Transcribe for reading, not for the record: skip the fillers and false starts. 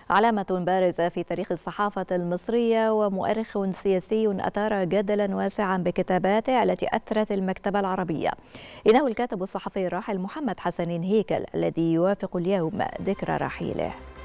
علامة بارزة في تاريخ الصحافة المصرية، ومؤرخ سياسي أثار جدلا واسعا بكتاباته التي أثرت المكتبة العربية. إنه الكاتب الصحفي الراحل محمد حسن هيكل الذي يوافق اليوم ذكرى رحيله.